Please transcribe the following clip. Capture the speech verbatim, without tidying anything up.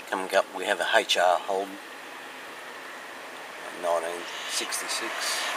Coming up we have a H R Holden, nineteen sixty-six.